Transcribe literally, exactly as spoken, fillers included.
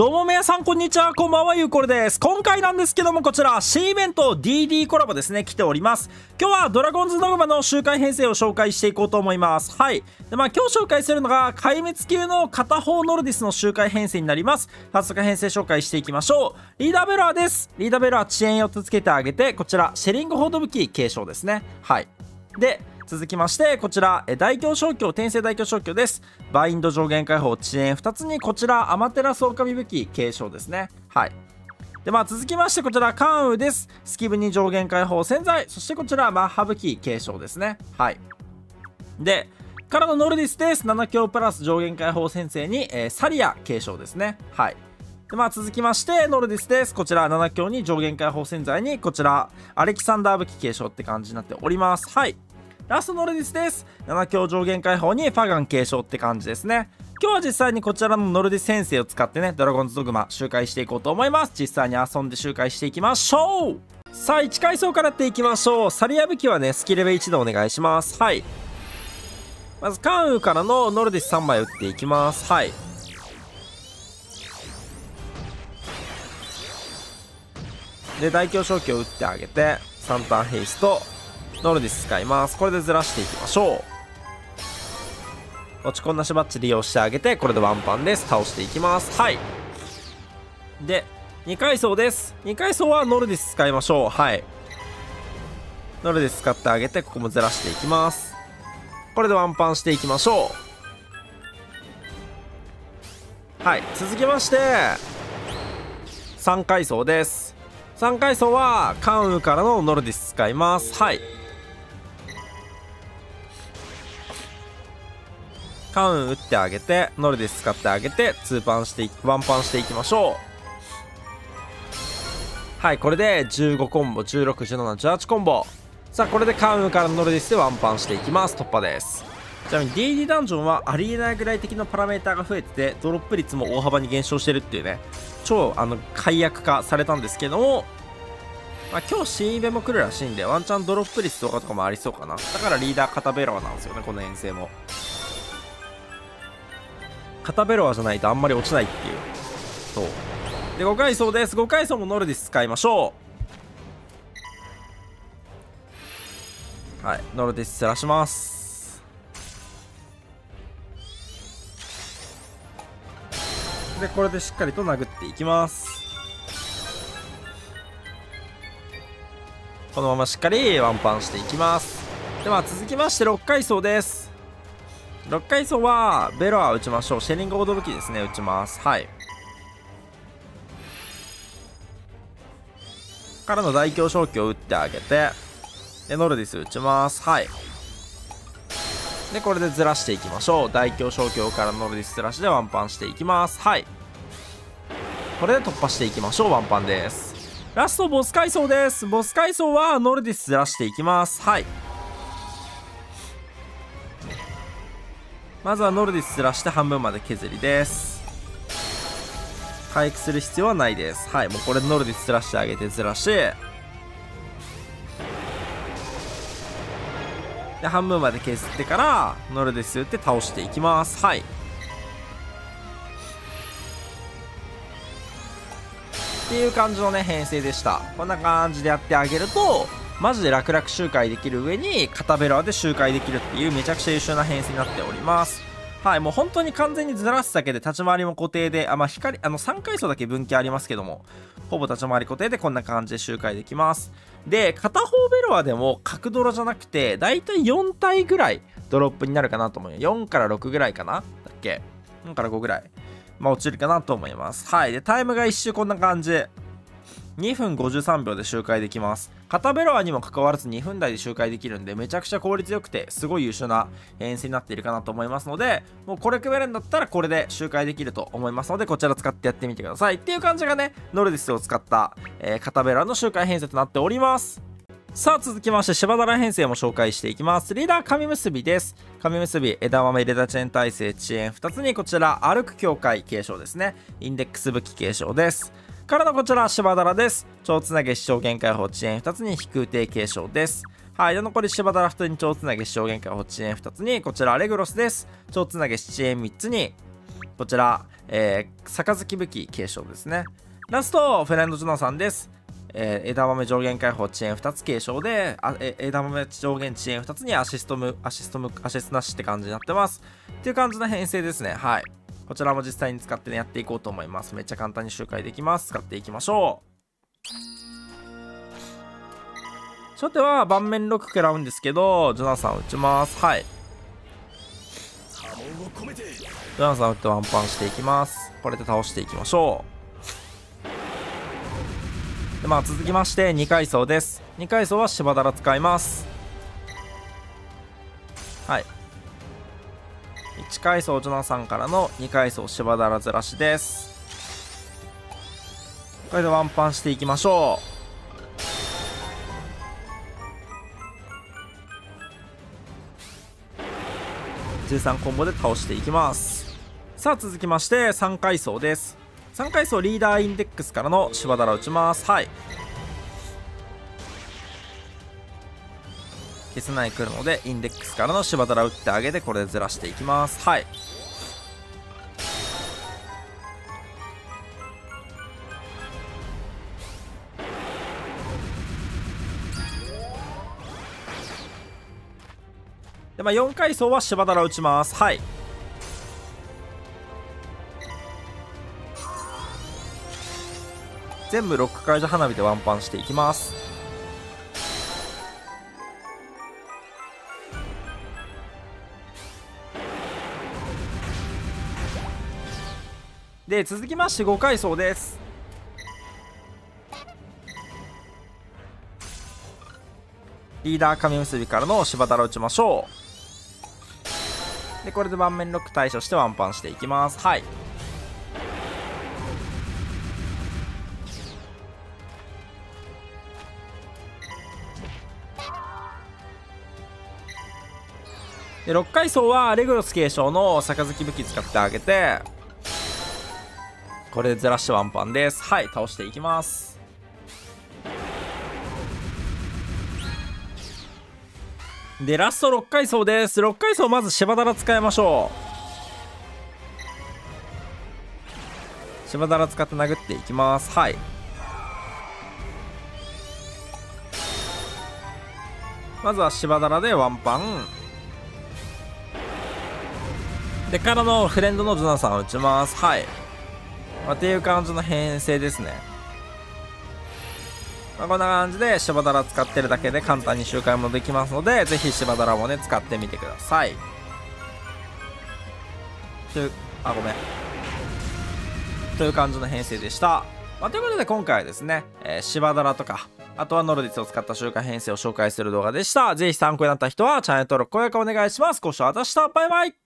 どうも皆さんこんにちは、こんばんは、ゆうこれです。今回なんですけども、こちら C イベント ディーディー コラボですね、来ております。今日はドラゴンズドグマの周回編成を紹介していこうと思います。はい。で、まあ今日紹介するのが壊滅級の片方ノルディスの周回編成になります。早速編成紹介していきましょう。リーダーベロアです。リーダーベロア遅延よっつつけてあげて、こちらシェリングホード武器継承ですね。はい。で、続きましてこちら大凶小鏡転生大凶小鏡です。バインド上限解放遅延ふたつにこちらアマテラスオオカミ武器継承ですね。はい。でまあ続きましてこちら関羽です。スキブに上限解放潜在、そしてこちらマッハ武器継承ですね。はい。でからのノルディスです。なな強プラス上限解放先生に、えー、サリア継承ですね。はい。でまあ続きましてノルディスです。こちらなな強に上限解放潜在にこちらアレキサンダー武器継承って感じになっております。はい。ラストノルディスです。なな強上限解放にファガン継承って感じですね。今日は実際にこちらのノルディス先生を使ってね、ドラゴンズドグマ周回していこうと思います。実際に遊んで周回していきましょう。さあいち階層からやっていきましょう。サリア武器はねスキレベいちでお願いします。はい。まず関羽からのノルディスさんまい打っていきます。はい。で大凶小鏡を打ってあげてさんターンヘイストノルディス使います。これでずらしていきましょう。落ち込んだしばっち利用してあげて、これでワンパンです。倒していきます。はい。でに階層です。に階層はノルディス使いましょう。はい。ノルディス使ってあげて、ここもずらしていきます。これでワンパンしていきましょう。はい。続きましてさん階層です。さん階層は関羽からのノルディス使います。はい。関羽打ってあげてノルディス使ってあげてツーパンしていワンパンしていきましょう。はい。これでじゅうごコンボじゅうろく、じゅうなな、じゅうはちコンボ。さあこれで関羽からのノルディスでワンパンしていきます。突破です。ちなみに ディーディー ダンジョンはありえないぐらい的なパラメーターが増えててドロップ率も大幅に減少してるっていうね、超あの解約化されたんですけども、まあ、今日新イベも来るらしいんでワンチャンドロップ率とかとかもありそうかな。だからリーダーカタベロアなんですよね、この遠征も。カタベロアじゃないとあんまり落ちないっていう。そうでご階層です。ご階層もノルディス使いましょう。はい。ノルディスずらします。でこれでしっかりと殴っていきます。このまましっかりワンパンしていきます。では続きましてろっ階層です。ろっ階層はベロア打ちましょう。シェリングオード武器ですね、打ちます。はい。からの大凶小鏡を打ってあげてでノルディス打ちます。はい。でこれでずらしていきましょう。大凶小鏡からノルディスずらしでワンパンしていきます。はい。これで突破していきましょう。ワンパンです。ラストボス階層です。ボス階層はノルディスずらしていきます。はい。まずはノルディスずらして半分まで削りです。回復する必要はないです。はい。もうこれでノルディスずらしてあげてずらしで半分まで削ってからノルディス打って倒していきます。はい。っていう感じのね編成でした。こんな感じでやってあげるとマジで楽々周回できる上に片ベロアで周回できるっていうめちゃくちゃ優秀な編成になっております。はい。もう本当に完全にずらすだけで立ち回りも固定で、あまあ光あのさん階層だけ分岐ありますけどもほぼ立ち回り固定でこんな感じで周回できます。で片方ベロアでも角ドロじゃなくてだいたいよん体ぐらいドロップになるかなと思うよ。よんからろくぐらいかなだっけ、よんからごぐらいまあ落ちるかなと思います。はい。でタイムが一周こんな感じにふんごじゅうさんびょうで周回できます。片ベロアにもかかわらずにふん台で周回できるんでめちゃくちゃ効率よくてすごい優秀な編成になっているかなと思いますので、もうこれ組めるんだったらこれで周回できると思いますのでこちら使ってやってみてくださいっていう感じがねノルディスを使った、えー、片ベロアの周回編成となっております。さあ続きましてシバダラ編成も紹介していきます。リーダー神結びです。神結び枝豆レダチェーン耐性遅延ふたつにこちら歩く境界継承ですね。インデックス武器継承です。からのこちらシバダラです。超つなげ視聴限界法遅延ふたつに飛空艇継承です。はい。で残りシバダラふたつに超つなげ視聴限界法遅延ふたつにこちらレグロスです。超つなげ視延みっつにここちら、えー、杯武器継承ですね。ラストフレンドジョナさんです。えー、枝豆上限解放遅延ふたつ継承で、あえ枝豆上限遅延ふたつにアシストムアシストムアシストなしって感じになってますっていう感じの編成ですね。はい、こちらも実際に使ってねやっていこうと思います。めっちゃ簡単に周回できます。使っていきましょう。初手は盤面ろく食らうんですけど、ジョナサン打ちます。はい、ジョナサン打ってワンパンしていきます。これで倒していきましょう。でまあ続きましてに階層です。に階層は芝だら使います。はい、いち階層ジョナサンからのに階層芝だらずらしです。これでワンパンしていきましょう。じゅうさんコンボで倒していきます。さあ続きましてさん階層です。さん階層リーダーインデックスからの芝だら打ちます。はい、消せない来るのでインデックスからの芝だら打ってあげて、これでずらしていきます。はい、でまあよん階層は芝だら打ちます。はい、全部ロック解除花火でワンパンしていきます。で続きましてご階層です。リーダー神結びからの芝だら打ちましょう。でこれで盤面ロック対処してワンパンしていきます。はい、でろっ階層はレグロス継承の杯武器使ってあげて、これでずらしてワンパンです。はい、倒していきます。でラストろっ階層です。ろっ階層まず芝だら使いましょう。芝だら使って殴っていきます。はい、まずは芝だらでワンパンでからのフレンドのジョナサンを打ちます。はい、まあ、っていう感じの編成ですね。まあ、こんな感じで芝だら使ってるだけで簡単に周回もできますので、ぜひ芝だらもね使ってみてください。というあごめんという感じの編成でした。まあ、ということで今回はですね、えー、芝だらとかあとはノルディスを使った周回編成を紹介する動画でした。ぜひ参考になった人はチャンネル登録高評価お願いします。ご視聴ありがとうございました。バイバイ。